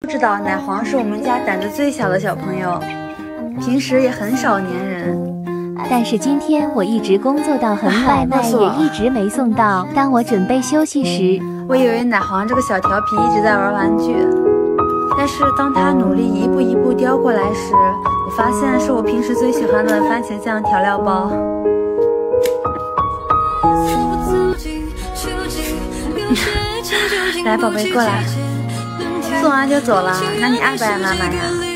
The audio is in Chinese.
知道奶黄是我们家胆子最小的小朋友，平时也很少粘人。 但是今天我一直工作到很晚，外卖也一直没送到。当我准备休息时， 我以为奶黄这个小调皮一直在玩玩具，但是当他努力一步一步叼过来时，我发现是我平时最喜欢的番茄酱调料包。来，宝贝，过来。送完就走了，那你爱不爱妈妈呀？